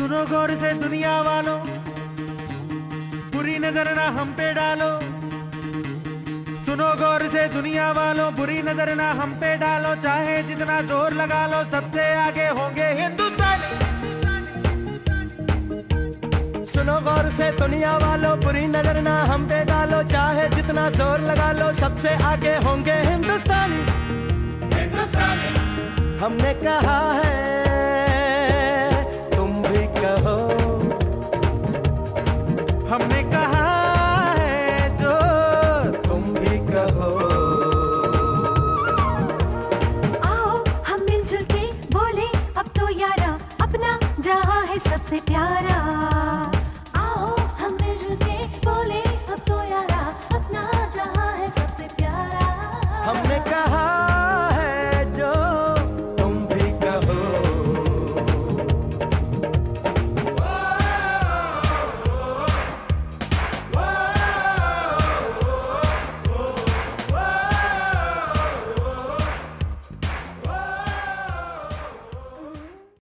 सुनो गौर से दुनिया वालों, बुरी नजर ना हम पे डालो। सुनो गौर से दुनिया वालों, बुरी नजर ना हम पे डालो। चाहे जितना जोर लगा लो, सबसे आगे होंगे हिंदुस्तानी। सुनो गौर से दुनिया वालों, बुरी नजर ना हम पे डालो। चाहे जितना जोर लगा लो, सबसे आगे होंगे हिंदुस्तानी। हमने कहा है, तुम भी कहो। हमने कहा है जो तुम भी कहो। आओ हम मिलजुल के बोले अब तो यारा, अपना जहां है सबसे प्यारा।